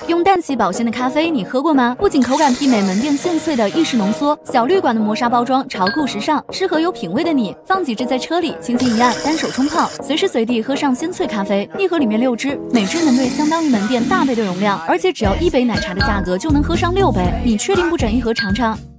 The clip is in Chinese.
用氮气保鲜的咖啡你喝过吗？不仅口感媲美门店现萃的意式浓缩，小绿管的磨砂包装潮酷时尚，适合有品味的你。放几支在车里，轻轻一按，单手冲泡，随时随地喝上鲜萃咖啡。一盒里面6支，每支能兑相当于门店大杯的容量，而且只要1杯奶茶的价格就能喝上6杯。你确定不整一盒尝尝？